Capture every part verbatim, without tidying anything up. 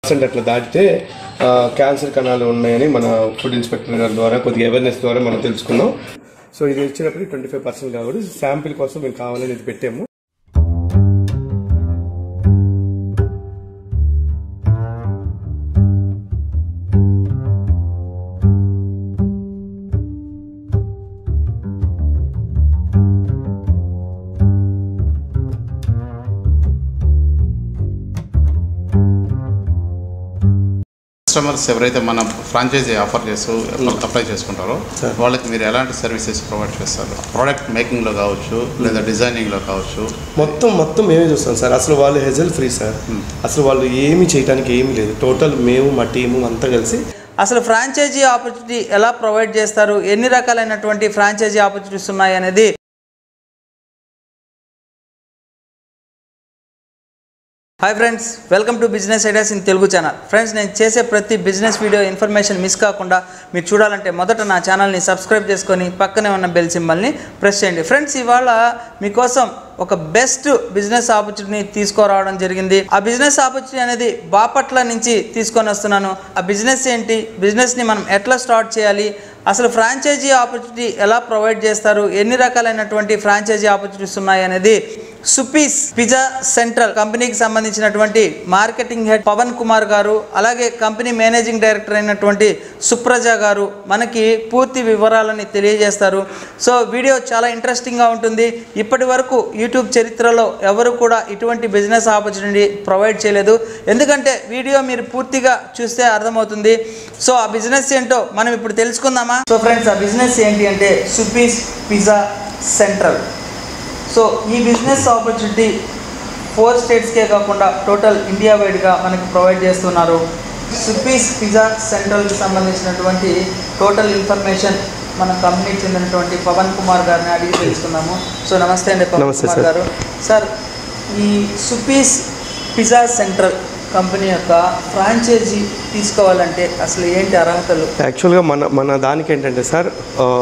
Percent అట్లా దాటితే cancer కణాలు ఉన్నాయని మన ఫుడ్ ఇన్స్పెక్టర్ గారి ద్వారా కొద్దిగా అవేర్నెస్ ద్వారా మనం తెలుసుకున్నాం. సో ఇది వచ్చినప్పుడు ట్వంటీ ఫైవ్ పర్సెంట్ కాబట్టి శాంపిల్ కోసం మేము కావాలని ఇది పెట్టాము. కస్టమర్స్ ఎవరైతే మన ఫ్రాంచైజీ ఆఫర్ చేస్తూ అప్లై చేసుకుంటారో వాళ్ళకి మీరు ఎలాంటి సర్వీసెస్ ప్రొవైడ్ చేస్తారు? ప్రోడక్ట్ మేకింగ్లో కావచ్చు లేదా డిజైనింగ్లో కావచ్చు, మొత్తం మొత్తం మేమే చూస్తాం సార్. అసలు వాళ్ళు హెజల్ ఫ్రీ సార్. అసలు వాళ్ళు ఏమి చేయడానికి ఏమీ లేదు. టోటల్ మేము మా టీము అంతా కలిసి. అసలు ఫ్రాంచైజీ ఆపర్చునిటీ ఎలా ప్రొవైడ్ చేస్తారు, ఎన్ని రకాలైనటువంటి ఫ్రాంచైజీ ఆపర్చునిటీస్ ఉన్నాయి అనేది hi friends, welcome to business ideas in Telugu channel. Friends, నేను చేసే ప్రతి బిజినెస్ వీడియో ఇన్ఫర్మేషన్ మిస్ కాకుండా మీరు చూడాలంటే మొదట నా ఛానల్ని సబ్స్క్రైబ్ చేసుకొని పక్కనే ఉన్న బెల్ సింబల్ని ప్రెస్ చేయండి. ఫ్రెండ్స్, ఇవాళ మీకోసం ఒక బెస్ట్ బిజినెస్ ఆపర్చునిటీ తీసుకురావడం జరిగింది. ఆ బిజినెస్ ఆపర్చునిటీ అనేది బాపట్ల నుంచి తీసుకొని వస్తున్నాను. ఆ బిజినెస్ ఏంటి, బిజినెస్ని మనం ఎట్లా స్టార్ట్ చేయాలి, అసలు ఫ్రాంచైజీ ఆపర్చునిటీ ఎలా ప్రొవైడ్ చేస్తారు, ఎన్ని రకాలైనటువంటి ఫ్రాంచైజీ ఆపర్చునిటీస్ ఉన్నాయి అనేది సుపీస్ పిజ్జా సెంట్రల్ కంపెనీకి సంబంధించినటువంటి మార్కెటింగ్ హెడ్ పవన్ కుమార్ గారు, అలాగే కంపెనీ మేనేజింగ్ డైరెక్టర్ అయినటువంటి సుప్రజ గారు మనకి పూర్తి వివరాలని తెలియజేస్తారు. సో వీడియో చాలా ఇంట్రెస్టింగ్గా ఉంటుంది. ఇప్పటి వరకు యూట్యూబ్ చరిత్రలో ఎవరు కూడా ఇటువంటి బిజినెస్ ఆపర్చునిటీ ప్రొవైడ్ చేయలేదు. ఎందుకంటే వీడియో మీరు పూర్తిగా చూస్తే అర్థమవుతుంది. సో ఆ బిజినెస్ ఏంటో మనం ఇప్పుడు తెలుసుకుందామా? సో ఫ్రెండ్స్, ఆ బిజినెస్ ఏంటి అంటే సుపీస్ పిజ్జా సెంట్రల్. సో ఈ బిజినెస్ ఆపర్చునిటీ ఫోర్ స్టేట్స్కే కాకుండా టోటల్ ఇండియా వైడ్గా మనకి ప్రొవైడ్ చేస్తున్నారు. సుపీస్ పిజ్జా సెంట్రల్కి సంబంధించినటువంటి టోటల్ ఇన్ఫర్మేషన్ మన కంపెనీకి చెందినటువంటి పవన్ కుమార్ గారిని అడిగి తెలుసుకుందాము. సో నమస్తే అండి పవన్ కుమార్ గారు. సార్, ఈ సుపీస్ పిజ్జా సెంట్రల్ కంపెనీ యొక్క ఫ్రాంచైజీ తీసుకోవాలంటే అసలు ఏంటి అర్హతలు? యాక్చువల్గా మన మన దానికి ఏంటంటే సార్,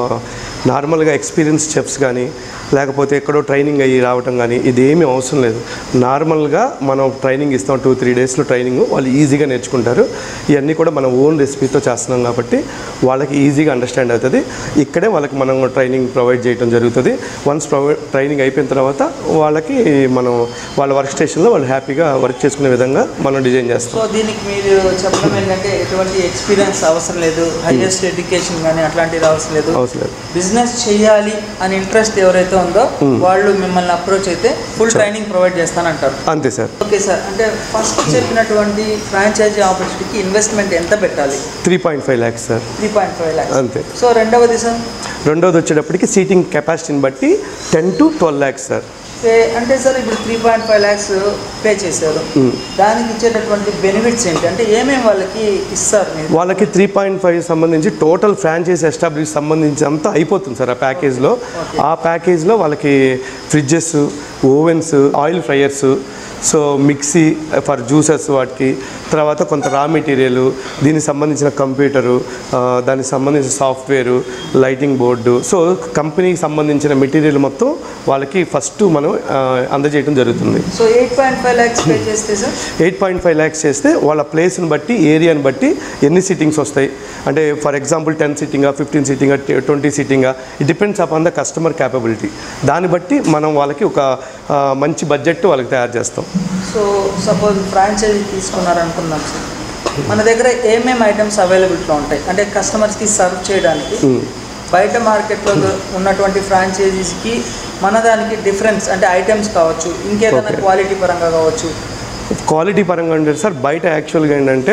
నార్మల్గా ఎక్స్పీరియన్స్ చెఫ్స్ కానీ లేకపోతే ఎక్కడో ట్రైనింగ్ అయ్యి రావటం కానీ ఇదేమీ అవసరం లేదు. నార్మల్గా మనం ట్రైనింగ్ ఇస్తాం, టూ త్రీ డేస్లో ట్రైనింగ్ వాళ్ళు ఈజీగా నేర్చుకుంటారు. ఇవన్నీ కూడా మనం ఓన్ రెసిపీతో చేస్తున్నాం కాబట్టి వాళ్ళకి ఈజీగా అండర్స్టాండ్ అవుతుంది. ఇక్కడే వాళ్ళకి మనం ట్రైనింగ్ ప్రొవైడ్ చేయడం జరుగుతుంది. వన్స్ ప్రొవైడ్ ట్రైనింగ్ అయిపోయిన తర్వాత వాళ్ళకి మనం వాళ్ళ వర్క్ స్టేషన్లో వాళ్ళు హ్యాపీగా వర్క్ చేసుకునే విధంగా మనం డిజైన్ చేస్తాం. సో దీనికి మీరు చెప్పడం ఏంటంటే ఎటువంటి ఎక్స్పీరియన్స్ అవసరం లేదు, హైయెస్ట్ ఎడ్యుకేషన్ కానీ అట్లాంటివి అవసరం లేదు. అవసరం లేదు. బిజినెస్ చేయాలి అని ఇంట్రెస్ట్ ఎవరైతే ఉందో వాళ్ళు మిమ్మల్ని అప్రోచ్ అయితే ఫుల్ ట్రైనింగ్ ప్రొవైడ్ చేస్తానంటారు. అంతే సార్. ఓకే సార్, అంటే ఫస్ట్ చెప్పినటువంటి ఫ్రాంచైజీ ఆపర్చునిటీకి ఇన్వెస్ట్మెంట్ ఎంత పెట్టాలి? Three point five lakhs sir. Three point five lakhs అంతే. సో రెండవది సార్? రెండవది వచ్చేటప్పటికి సీటింగ్ కెపాసిటీని బట్టి ten to twelve lakhs sir. అంటే సార్ ఇప్పుడు three point five lakhs pay చేశారు, దానికి ఇచ్చేటటువంటి బెనిఫిట్స్ ఏంటి, అంటే ఏమేమి వాళ్ళకి ఇస్తారు? వాళ్ళకి త్రీ పాయింట్ ఫైవ్ సంబంధించి టోటల్ ఫ్రాంచైజ్ ఎస్టాబ్లిష్ సంబంధించి అంతా అయిపోతుంది సార్. ఆ ప్యాకేజ్లో ఆ ప్యాకేజ్లో వాళ్ళకి fridges, ovens, oil fryers, so mixie for juices, వాటికి తర్వాత కొంత రా మెటీరియల్, దీనికి సంబంధించిన కంప్యూటరు, దానికి సంబంధించిన సాఫ్ట్వేరు, లైటింగ్ బోర్డు, సో కంపెనీకి సంబంధించిన మెటీరియల్ మొత్తం వాళ్ళకి ఫస్ట్ మనం అందజేయడం జరుగుతుంది. So eight point five lakhs pay చేస్తే sir eight point five lakhs చేస్తే వాళ్ళ ప్లేస్ని బట్టి, ఏరియాని బట్టి ఎన్ని సిట్టింగ్స్ వస్తాయి అంటే ఫర్ ఎగ్జాంపుల్ టెన్ సిట్టింగా, ఫిఫ్టీన్ సిట్టింగా, ట్వంటీ సిట్టింగా, it depends upon the customer capability. దాన్ని బట్టి మనం వాళ్ళకి ఒక మంచి బడ్జెట్ వాళ్ళకి తయారు చేస్తాం. సో సపోజ్ ఫ్రాంచైజీ తీసుకున్నారనుకుందాం సార్, మన దగ్గర ఏమేమి ఐటమ్స్ అవైలబిలిటీలో ఉంటాయి అంటే కస్టమర్స్కి సర్వ్ చేయడానికి? బయట మార్కెట్లో ఉన్నటువంటి ఫ్రాంచైజీస్కి మన దానికి డిఫరెన్స్ అంటే ఐటమ్స్ కావచ్చు, ఇంకేదైనా క్వాలిటీ పరంగా కావచ్చు. క్వాలిటీ పరంగా అంటే సార్ బయట యాక్చువల్గా ఏంటంటే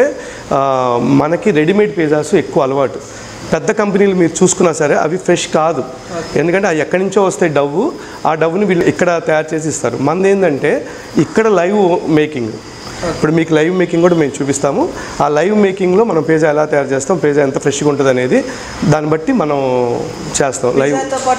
మనకి రెడీమేడ్ పిజ్జాస్ ఎక్కువ అలవాటు. పెద్ద కంపెనీలు మీరు చూసుకున్నా సరే అవి ఫ్రెష్ కాదు, ఎందుకంటే అవి ఎక్కడి నుంచో వస్తాయి డవ్వు, ఆ డవ్వుని వీళ్ళు ఇక్కడ తయారు చేసి ఇస్తారు. మనది ఏంటంటే ఇక్కడ లైవ్ మేకింగ్. ఇప్పుడు మీకు లైవ్ మేకింగ్ కూడా మేము చూపిస్తాము. ఆ లైవ్ మేకింగ్లో మనం పిజ్జా ఎలా తయారు చేస్తాం, పిజ్జా ఎంత ఫ్రెష్గా ఉంటుంది అనేది దాన్ని బట్టి మనం చేస్తాం. లైవ్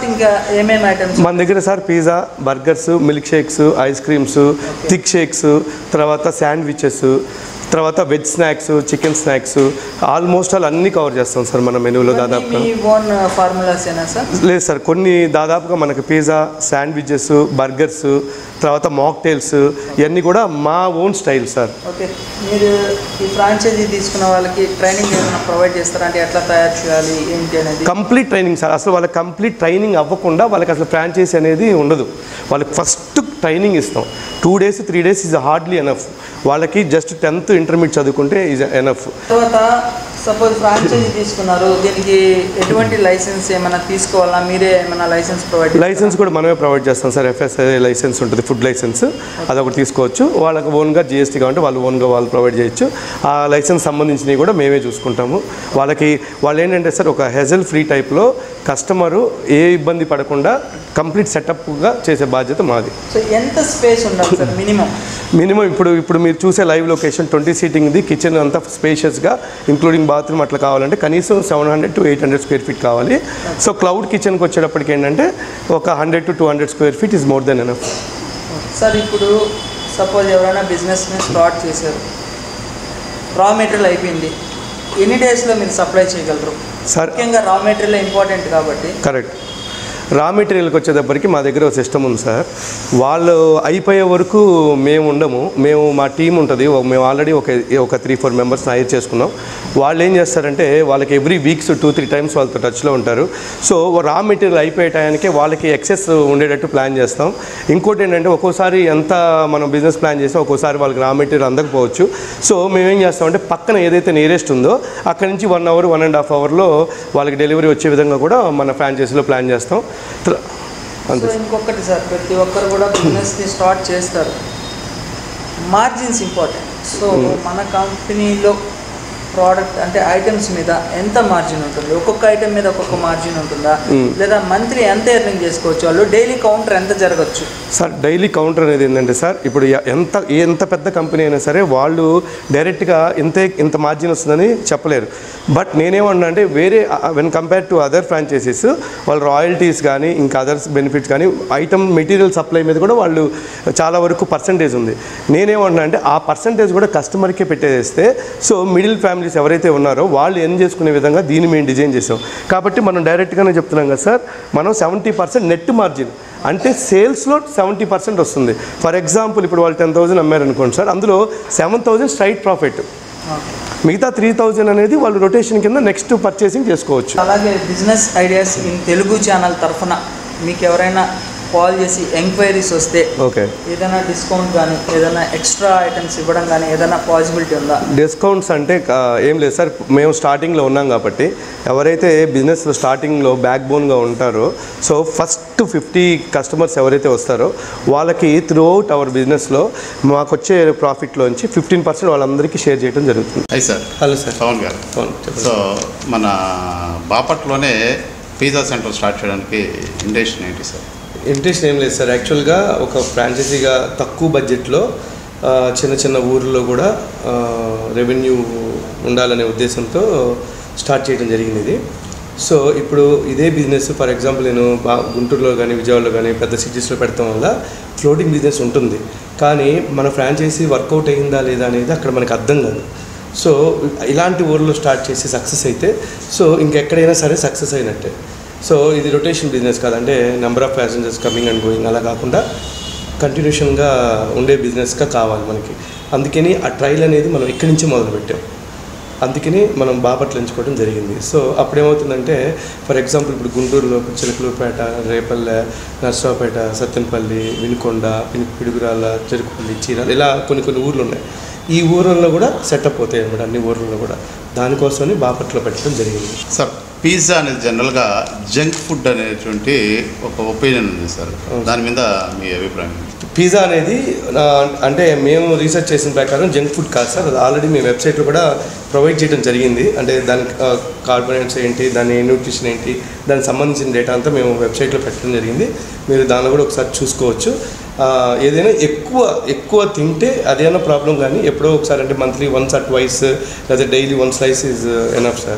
మన దగ్గర sir pizza, burgers, milk shakes, ice creams, thick shakes, తర్వాత శాండ్విచెస్, తర్వాత veg snacks, chicken snacks, almost all అన్నీ కవర్ చేస్తాం సార్ మన మెనూలో దాదాపుగా. మీ ఓన్ ఫార్ములాస్ ఏనా సార్? లేదు సార్, కొన్ని దాదాపుగా మనకు పిజ్జా, శాండ్విచెస్, బర్గర్స్, తర్వాత మాక్టైల్స్ ఇవన్నీ కూడా మా ఓన్ స్టైల్ సార్. ఓకే, మీరు ఈ ఫ్రాంచైజీ తీసుకున్న వాళ్ళకి ట్రైనింగ్ ఏమైనా ప్రొవైడ్ చేస్తారా? అంటే ఎట్లా తయారు చేయాలి ఏంటి అనేది? Complete training sir. అసలు వాళ్ళకి కంప్లీట్ ట్రైనింగ్ అవ్వకుండా వాళ్ళకి అసలు ఫ్రాంచైజీ అనేది ఉండదు. వాళ్ళకి ఫస్ట్ ట్రైనింగ్ ఇస్తాం. Two days three days is hardly enough. వాళ్ళకి జస్ట్ టెన్త్ ఇంటర్మీడియట్ చదువుకుంటే ఈజ్ ఎనఫ్. తర్వాత సపోజ్ ఫ్రాంచైజీ తీసుకున్నారు, దీనికి ఎటువంటి లైసెన్స్ ఏమైనా తీసుకోవాలా? మీరే ఏమైనా లైసెన్స్ ప్రొవైడ్? లైసెన్స్ కూడా మనమే ప్రొవైడ్ చేస్తాం సార్. ఎఫ్ఎస్ఐ లైసెన్స్ ఉంటుంది, ఫుడ్ లైసెన్స్, అదొకటి తీసుకోవచ్చు. వాళ్ళకి ఓన్గా జిఎస్టీ కావాలంటే వాళ్ళు ఓన్గా వాళ్ళు ప్రొవైడ్ చేయొచ్చు. ఆ లైసెన్స్ సంబంధించినవి కూడా మేమే చూసుకుంటాము. వాళ్ళకి వాళ్ళు ఏంటంటే సార్ ఒక హెజల్ ఫ్రీ టైప్లో కస్టమరు ఏ ఇబ్బంది పడకుండా కంప్లీట్ సెటప్గా చేసే బాధ్యత మాది. సో ఎంత స్పేస్ ఉండాలి సార్ మినిమం? మినిమం ఇప్పుడు ఇప్పుడు మీరు చూసే లైవ్ లొకేషన్ ట్వంటీ సీటింగ్ది, కిచెన్ అంతా స్పేషియస్గా ఇంక్లూడింగ్ బాత్రూమ్ అట్లా కావాలంటే కనీసం seven hundred to eight hundred square feet కావాలి. సో క్లౌడ్ కిచెన్కి వచ్చేటప్పటికి ఏంటంటే ఒక hundred to two hundred square feet is more than enough. Sir ఇప్పుడు సపోజ్ ఎవరైనా బిజినెస్ని స్టార్ట్ చేశారు, రా మెటీరియల్ అయిపోయింది, ఎన్ని డేస్లో మీరు సప్లై చేయగలరు? సార్ ముఖ్యంగా రా మెటీరియల్ ఇంపార్టెంట్ కాబట్టి. కరెక్ట్. రా మెటీరియల్కి వచ్చేటప్పటికి మా దగ్గర ఒక సిస్టమ్ ఉంది సార్. వాళ్ళు అయిపోయే వరకు మేము ఉండము. మేము మా టీం ఉంటుంది, మేము ఆల్రెడీ ఒక ఒక త్రీ ఫోర్ మెంబర్స్ని హైర్ చేసుకున్నాం. వాళ్ళు ఏం చేస్తారంటే వాళ్ళకి every weeks two three times వాళ్ళతో టచ్లో ఉంటారు. సో రా మెటీరియల్ అయిపోయే టయానికి వాళ్ళకి ఎక్సెస్ ఉండేటట్టు ప్లాన్ చేస్తాం. ఇంకోటి ఏంటంటే ఒక్కోసారి ఎంత మనం బిజినెస్ ప్లాన్ చేస్తాం, ఒక్కోసారి వాళ్ళకి రా మెటీరియల్ అందకపోవచ్చు. సో మేమేం చేస్తామంటే పక్కన ఏదైతే నియరెస్ట్ ఉందో అక్కడి నుంచి one hour one and half అవర్లో వాళ్ళకి డెలివరీ వచ్చే విధంగా కూడా మన ఫ్రాంచైజీలో ప్లాన్ చేస్తాం. సో ఇంకొకటి సార్, ప్రతి ఒక్కరు కూడా బిజినెస్ని స్టార్ట్ చేస్తారు, మార్జిన్స్ ఇంపార్టెంట్. సో మన కంపెనీలో ప్రోడక్ట్ అంటే ఐటమ్స్ మీద ఎంత మార్జిన్ ఉంటుంది? ఒక్కొక్క ఐటమ్ మీద ఒక్కొక్క మార్జిన్ ఉంటుందా? లేదా మంత్లీ ఎంత ఎర్నింగ్ చేసుకోవచ్చు వాళ్ళు? డైలీ కౌంటర్ ఎంత జరగచ్చు? సార్ డైలీ కౌంటర్ అనేది ఏంటంటే సార్ ఇప్పుడు ఎంత ఎంత పెద్ద కంపెనీ అయినా సరే వాళ్ళు డైరెక్ట్గా ఇంతే ఇంత మార్జిన్ వస్తుందని చెప్పలేరు. బట్ నేనేమన్నా అంటే వేరే when compare to other franchisees వాళ్ళు రాయల్టీస్ కానీ ఇంకా అదర్స్ బెనిఫిట్స్ కానీ ఐటమ్ మెటీరియల్ సప్లై మీద కూడా వాళ్ళు చాలా వరకు పర్సంటేజ్ ఉంది. నేనేమన్నా అంటే ఆ పర్సంటేజ్ కూడా కస్టమర్కే పెట్టేస్తే సో మిడిల్ ఫ్యామిలీ ఎవరైతే ఉన్నారో వాళ్ళు ఎర్న్ చేసుకునే విధంగా దీన్ని మేము డిజైన్ చేసాం. కాబట్టి మనం డైరెక్ట్గానే చెప్తున్నాం కదా సార్, మనం సెవెంటీ పర్సెంట్ నెట్ మార్జిన్ అంటే సేల్స్లో సెవెంటీ పర్సెంట్ వస్తుంది. ఫర్ ఎగ్జాంపుల్ ఇప్పుడు వాళ్ళు టెన్ థౌసండ్ అమ్మారనుకోండి సార్, అందులో సెవెన్ థౌసండ్ స్ట్రైట్ ప్రాఫిట్, మిగతా త్రీ థౌజండ్ అనేది వాళ్ళు రొటేషన్ కింద నెక్స్ట్ పర్చేసింగ్ చేసుకోవచ్చు. అలాగే business ideas in Telugu channel తరఫున మీకు ఎవరైనా కాల్ చేసి ఎంక్వైరీస్ వస్తే ఓకే ఏదైనా డిస్కౌంట్ కానీ ఏదైనా ఎక్స్ట్రా ఐటమ్స్ ఇవ్వడం కానీ ఏదైనా పాసిబిలిటీ ఉందా? డిస్కౌంట్స్ అంటే ఏం లేదు సార్, మేము స్టార్టింగ్లో ఉన్నాం కాబట్టి ఎవరైతే బిజినెస్లో స్టార్టింగ్లో బ్యాక్ బోన్గా ఉంటారో సో ఫస్ట్ ఫిఫ్టీ కస్టమర్స్ ఎవరైతే వస్తారో వాళ్ళకి త్రూ అవుట్ అవర్ బిజినెస్లో మాకు వచ్చే ప్రాఫిట్లోంచి ఫిఫ్టీన్ పర్సెంట్ వాళ్ళందరికీ షేర్ చేయడం జరుగుతుంది. అయ్యి sir. Hello sir. Pawan garu. So మన బాపట్లోనే పిజ్జా సెంటర్ స్టార్ట్ చేయడానికి ఇంటెన్షన్ ఏంటి సార్? ఇంట్రెస్ట్ ఏం లేదు సార్, యాక్చువల్గా ఒక ఫ్రాంచైజీగా తక్కువ బడ్జెట్లో చిన్న చిన్న ఊర్లో కూడా రెవెన్యూ ఉండాలనే ఉద్దేశంతో స్టార్ట్ చేయడం జరిగింది ఇది. సో ఇప్పుడు ఇదే బిజినెస్ ఫర్ ఎగ్జాంపుల్ నేను బా గుంటూరులో కానీ విజయవాడలో కానీ పెద్ద సిటీస్లో పెడతాం వల్ల ఫ్లోటింగ్ బిజినెస్ ఉంటుంది, కానీ మన ఫ్రాంచైజీ వర్కౌట్ అయిందా లేదా అనేది అక్కడ మనకు అర్థం కాదు. సో ఇలాంటి ఊర్లో స్టార్ట్ చేసి సక్సెస్ అయితే సో ఇంకెక్కడైనా సరే సక్సెస్ అయినట్టే. సో ఇది రొటేషన్ బిజినెస్ కాదంటే number of passengers coming and going అలా కాకుండా కంటిన్యూషన్గా ఉండే బిజినెస్గా కావాలి మనకి. అందుకని ఆ ట్రైల్ అనేది మనం ఇక్కడి నుంచి మొదలుపెట్టాం, అందుకని మనం బాపట్ల ఎంచుకోవడం జరిగింది. సో అప్పుడేమవుతుందంటే ఫర్ ఎగ్జాంపుల్ ఇప్పుడు గుంటూరులో చిలకలూరుపేట, రేపల్లె, నర్సరావుపేట, సత్తెనపల్లి, వినుకొండ, పిడుగురాల, చెరుకుపల్లి, చీరాల ఇలా కొన్ని కొన్ని ఊర్లు ఉన్నాయి. ఈ ఊర్లలో కూడా సెటప్ అవుతాయి అన్నమాట, అన్ని ఊర్లలో కూడా. దానికోసమని బాపట్ల పెట్టడం జరిగింది. సార్ పిజ్జా అనేది జనరల్గా జంక్ ఫుడ్ అనేటువంటి ఒక ఒపీనియన్ ఉంది సార్, దాని మీద మీ అభిప్రాయం? పిజ్జా అనేది అంటే మేము రీసెర్చ్ చేసిన ప్రకారం జంక్ ఫుడ్ కాదు సార్, అది ఆల్రెడీ మేము వెబ్సైట్లో కూడా ప్రొవైడ్ చేయడం జరిగింది. అంటే దాని కార్బోహైడ్రేట్స్ ఏంటి, దాని న్యూట్రిషన్ ఏంటి, దానికి సంబంధించిన డేటా అంతా మేము వెబ్సైట్లో పెట్టడం జరిగింది. మీరు దానిలో కూడా ఒకసారి చూసుకోవచ్చు. ఏదైనా ఎక్కువ ఎక్కువ తింటే అదేమైనా ప్రాబ్లం, కానీ ఎప్పుడో ఒకసారి అంటే మంత్లీ వన్స్ ఆర్ ట్వైస్ లేదా daily one slice is enough sir.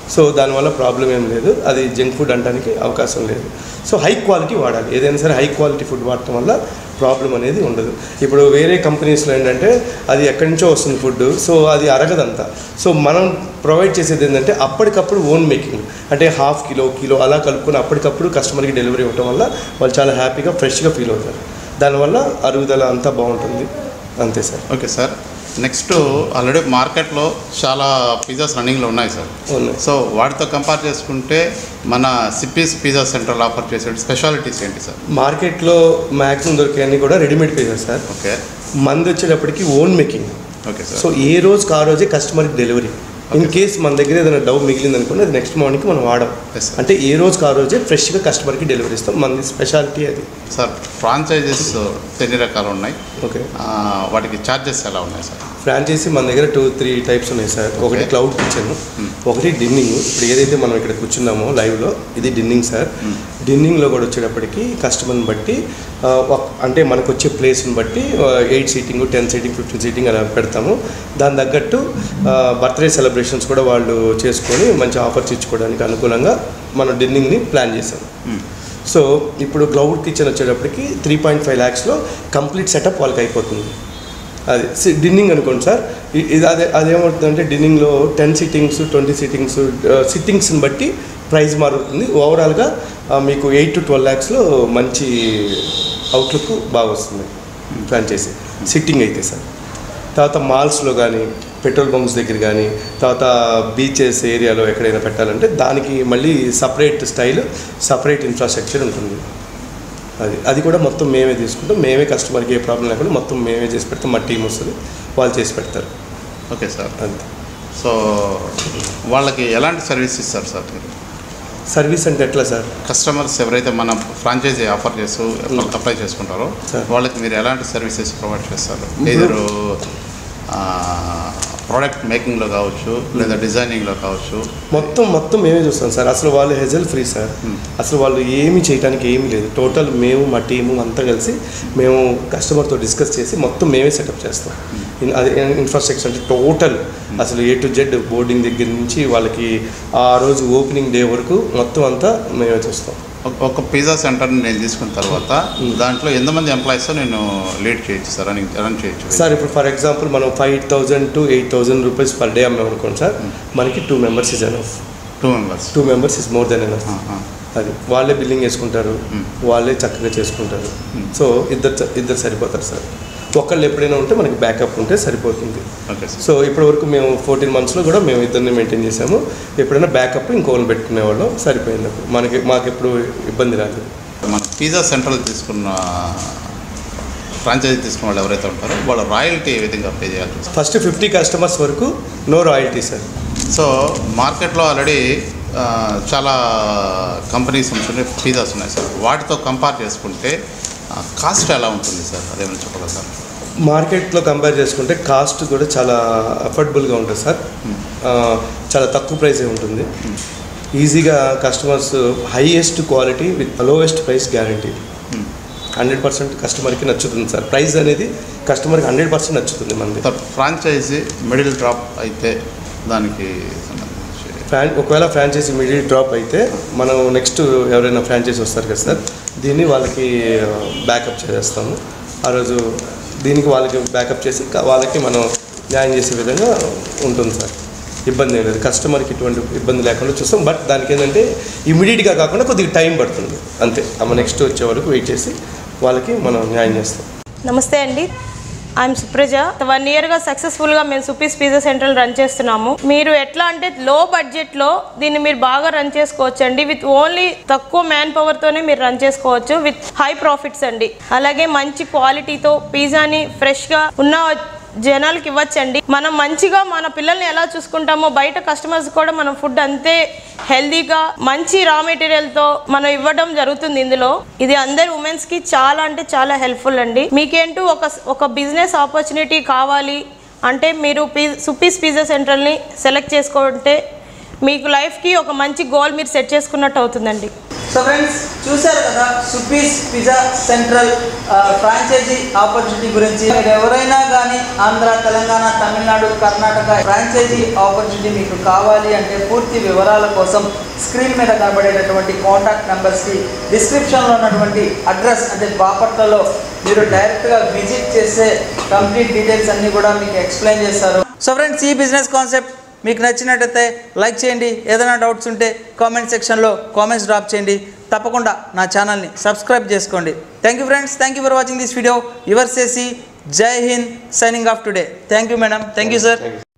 So దానివల్ల ప్రాబ్లం ఏం లేదు, అది జంక్ ఫుడ్ అనడానికి అవకాశం లేదు. సో హై క్వాలిటీ వాడాలి, ఏదైనా సరే హై క్వాలిటీ ఫుడ్ వాడటం వల్ల ప్రాబ్లం అనేది ఉండదు. ఇప్పుడు వేరే కంపెనీస్లో ఏంటంటే అది ఎక్కడి నుంచో వస్తుంది ఫుడ్, సో అది అరగదంతా. సో మనం ప్రొవైడ్ చేసేది ఏంటంటే అప్పటికప్పుడు ఓన్ మేకింగ్, అంటే హాఫ్ కిలో కిలో అలా కలుపుకొని అప్పటికప్పుడు కస్టమర్కి డెలివరీ ఇవ్వడం వల్ల వాళ్ళు చాలా హ్యాపీగా ఫ్రెష్గా ఫీల్ అవుతారు. దానివల్ల అరుగుదల అంతా బాగుంటుంది, అంతే sir. Okay sir, next already మార్కెట్లో చాలా పిజ్జాస్ రన్నింగ్లో ఉన్నాయి సార్. ఉన్నాయి. సో వాటితో కంపేర్ చేసుకుంటే మన సిప్పీస్ పిజ్జా సెంటర్లో ఆఫర్ చేసే స్పెషాలిటీస్ ఏంటి సార్? మార్కెట్లో మ్యాక్సిమం దొరికేవన్నీ కూడా రెడీమేడ్ పిజ్జా సార్. ఓకే. మంది వచ్చేటప్పటికి own making. Okay sir. So ఏ రోజుకి ఆ రోజే కస్టమర్కి డెలివరీ. ఇన్ కేస్ మన దగ్గర ఏదైనా డౌ మిగిలింది అనుకోండి, అది నెక్స్ట్ మార్నింగ్కి మనం వాడం. అంటే ఏ రోజుకి ఆ రోజే ఫ్రెష్గా కస్టమర్కి డెలివరీ ఇస్తాం, మనది స్పెషాలిటీ అది. సార్ ఫ్రాంచైజెస్ ఎన్ని రకాలు ఉన్నాయి? ఓకే. వాటికి ఛార్జెస్ ఎలా ఉన్నాయి సార్? ఫ్రాంచైజీ మన దగ్గర టూ త్రీ టైప్స్ ఉన్నాయి సార్. ఒకటి క్లౌడ్ కిచెన్, ఒకటి డిన్నింగ్. ఇప్పుడు ఏదైతే మనం ఇక్కడ కూర్చున్నామో లైవ్లో ఇది డిన్నింగ్ సార్. డిన్నింగ్లో కూడా వచ్చేటప్పటికి కస్టమర్ని బట్టి అంటే మనకు వచ్చే ప్లేస్ని బట్టి eight seating, ten seating, fifteen seating అలా పెడతాము. దాని తగ్గట్టు బర్త్డే సెలబ్రేషన్స్ కూడా వాళ్ళు చేసుకొని మంచి ఆఫర్స్ ఇచ్చుకోవడానికి అనుకూలంగా మనం డిన్నింగ్ని ప్లాన్ చేసాం. సో ఇప్పుడు క్లౌడ్ కిచెన్ వచ్చేటప్పటికి త్రీ పాయింట్ ఫైవ్ ల్యాక్స్లో కంప్లీట్ సెటప్ వాళ్ళకి అయిపోతుంది. అది డిన్నింగ్ అనుకోండి సార్. ఇది అదే అదేమవుతుందంటే డిన్నింగ్లో టెన్ సిట్టింగ్స్, ట్వంటీ సిట్టింగ్స్, సిట్టింగ్స్ని బట్టి ప్రైస్ మారుతుంది. ఓవరాల్గా మీకు ఎయిట్ టు ట్వెల్వ్ ల్యాక్స్లో మంచి అవుట్లుక్ బాగా వస్తుంది ఫ్రాంచైజీ సిట్టింగ్ అయితే సార్. తర్వాత మాల్స్లో కానీ, పెట్రోల్ బంక్స్ దగ్గర కానీ, తర్వాత బీచెస్ ఏరియాలో ఎక్కడైనా పెట్టాలంటే దానికి మళ్ళీ సపరేట్ స్టైల్, సపరేట్ ఇన్ఫ్రాస్ట్రక్చర్ ఉంటుంది. అది అది కూడా మొత్తం మేమే తీసుకుంటాం, మేమే కస్టమర్కి ఏ ప్రాబ్లం లేకుండా మొత్తం మేమే చేసి పెడతాం. మా టీం వస్తుంది, వాళ్ళు చేసి పెడతారు. Okay sir. అంతే. సో వాళ్ళకి ఎలాంటి సర్వీస్ ఇస్తారు సార్ మీరు? సర్వీస్ అంటే ఎట్లా సార్? కస్టమర్స్ ఎవరైతే మన ఫ్రాంచైజీ ఆఫర్ చేస్తూ అప్లై చేసుకుంటారో వాళ్ళకి మీరు ఎలాంటి సర్వీసెస్ ప్రొవైడ్ చేస్తారు? ఏదో ప్రోడక్ట్ మేకింగ్లో కావచ్చు, లేదా డిజైనింగ్లో కావచ్చు, మొత్తం మొత్తం మేమే చూస్తాం సార్. అసలు వాళ్ళు హెజల్ ఫ్రీ సార్. అసలు వాళ్ళు ఏమి చేయడానికి ఏమీ లేదు. టోటల్ మేము మా టీము అంతా కలిసి మేము కస్టమర్తో డిస్కస్ చేసి మొత్తం మేమే సెటప్ చేస్తాం. అది ఇన్ఫ్రాస్ట్రక్చర్ అంటే టోటల్ అసలు ఏ టు జెడ్, బోర్డింగ్ దగ్గర నుంచి వాళ్ళకి ఆ రోజు ఓపెనింగ్ డే వరకు మొత్తం అంతా మేమే చూస్తాం. ఒక పిజ్జా సెంటర్ని నేను తీసుకున్న తర్వాత దాంట్లో ఎంతమంది ఎంప్లాయీస్ నేను లీడ్ చేయొచ్చు సార్, అని రన్ చేయొచ్చు సార్? ఇప్పుడు ఫర్ ఎగ్జాంపుల్ మనం five thousand to eight thousand rupees per day అమ్మాం అనుకోండి సార్, మనకి two members is enough. Two members two members is more than enough. అది వాళ్ళే బిల్లింగ్ వేసుకుంటారు, వాళ్ళే చక్కగా చేసుకుంటారు. సో ఇద్దరు ఇద్దరు సరిపోతారు సార్. ఒకళ్ళు ఎప్పుడైనా ఉంటే మనకి బ్యాకప్ ఉంటే సరిపోతుంది. సో ఇప్పటి వరకు మేము ఫోర్టీన్ మంత్స్లో కూడా మేము ఇద్దరిని మెయింటైన్ చేసాము. ఎప్పుడైనా బ్యాకప్ ఇంకోళ్ళు పెట్టుకునేవాళ్ళం, సరిపోయినప్పుడు మనకి మాకు ఎప్పుడు ఇబ్బంది రాలేదు. మన పిజ్జా సెంటర్ తీసుకున్న ఫ్రాంచైజీ తీసుకున్న వాళ్ళు ఎవరైతే ఉంటారో వాళ్ళ రాయల్టీ ఏ విధంగా పే చేయాలి? ఫస్ట్ ఫిఫ్టీ కస్టమర్స్ వరకు నో రాయల్టీ సార్. సో మార్కెట్లో ఆల్రెడీ చాలా కంపెనీస్ ఉంటున్నాయి, పిజ్జాస్ ఉన్నాయి సార్. వాటితో కంపేర్ చేసుకుంటే కాస్ట్ ఎలా ఉంటుంది సార్? అదేమైనా చెప్పగలరా సార్? మార్కెట్లో కంపేర్ చేసుకుంటే కాస్ట్ కూడా చాలా అఫోర్డబుల్గా ఉంటుంది సార్. చాలా తక్కువ ప్రైసే ఉంటుంది. ఈజీగా customers highest quality with lowest price guarantee. Hundred percent కస్టమర్కి నచ్చుతుంది సార్. ప్రైస్ అనేది కస్టమర్కి హండ్రెడ్ పర్సెంట్ నచ్చుతుంది మనది. ఫ్రాంచైజీ మిడిల్ డ్రాప్ అయితే దానికి ఫ్రాన్ ఒకవేళ ఫ్రాంచైజీ మిడిల్ డ్రాప్ అయితే మనం నెక్స్ట్ ఎవరైనా ఫ్రాంచైజీ వస్తారు కదా సార్, దీన్ని వాళ్ళకి బ్యాకప్ చేసేస్తాము. ఆ రోజు దీనికి వాళ్ళకి బ్యాకప్ చేసి వాళ్ళకి మనం న్యాయం చేసే విధంగా ఉంటుంది సార్. ఇబ్బంది ఏం లేదు, కస్టమర్కి ఎటువంటి ఇబ్బంది లేకుండా చూస్తాం. బట్ దానికి ఏంటంటే ఇమీడియట్గా కాకుండా కొద్దిగా టైం పడుతుంది అంతే. అమ్మ నెక్స్ట్ వచ్చే వరకు వెయిట్ చేసి వాళ్ళకి మనం న్యాయం చేస్తాం. నమస్తే అండి, ఐఎమ్ సుప్రజ. వన్ ఇయర్గా సక్సెస్ఫుల్గా మేము సుపీస్ పిజ్జా సెంటర్ రన్ చేస్తున్నాము. మీరు ఎట్లా అంటే లో బడ్జెట్లో దీన్ని మీరు బాగా రన్ చేసుకోవచ్చు అండి. విత్ ఓన్లీ తక్కువ మ్యాన్ పవర్తోనే మీరు రన్ చేసుకోవచ్చు విత్ హై ప్రాఫిట్స్ అండి. అలాగే మంచి క్వాలిటీతో పిజ్జాని ఫ్రెష్గా ఉన్న జనాలకి ఇవ్వచ్చండి. మనం మంచిగా మన పిల్లల్ని ఎలా చూసుకుంటామో బయట కస్టమర్స్ కూడా మనం ఫుడ్ అంతే హెల్దీగా మంచి రా మెటీరియల్తో మనం ఇవ్వడం జరుగుతుంది ఇందులో. ఇది అందరి ఉమెన్స్కి చాలా అంటే చాలా హెల్ప్ఫుల్ అండి. మీకేంటూ ఒక ఒక బిజినెస్ ఆపర్చునిటీ కావాలి అంటే మీరు పీ సుపీస్ పిజ్జా సెంటర్ని సెలెక్ట్ చేసుకుంటే మీకు లైఫ్కి ఒక మంచి గోల్ మీరు సెట్ చేసుకున్నట్టు అవుతుందండి. సో ఫ్రెండ్స్ చూశారు కదా Supees pizza central franchisee opportunity గురించి. మీరు ఎవరైనా కానీ ఆంధ్ర, తెలంగాణ, తమిళనాడు, కర్ణాటక ఫ్రాంచైజీ ఆపర్చునిటీ మీకు కావాలి అంటే పూర్తి వివరాల కోసం స్క్రీన్ మీద కనబడేటటువంటి కాంటాక్ట్ నెంబర్స్కి, డిస్క్రిప్షన్లో ఉన్నటువంటి అడ్రస్ అంటే బాపట్లలో మీరు డైరెక్ట్గా విజిట్ చేసే కంప్లీట్ డీటెయిల్స్ అన్నీ కూడా మీకు ఎక్స్ప్లెయిన్ చేస్తారు. సో ఫ్రెండ్స్, ఈ బిజినెస్ కాన్సెప్ట్ మీకు నచ్చినట్టయితే లైక్ చేయండి. ఏదైనా డౌట్స్ ఉంటే కామెంట్ సెక్షన్లో కామెంట్స్ డ్రాప్ చేయండి. తప్పకుండా నా ఛానల్ని సబ్స్క్రైబ్ చేసుకోండి. Thank you friends, thank you for watching this video. Your సేసి జై హింద్, signing off today. Thank you madam, thank you sir.